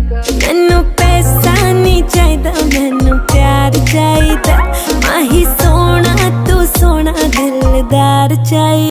मैनू पैसा नहीं चाहिदा, मैनू प्यार चाहिदा। माही सोना तू सोना दिलदार चाहिदा।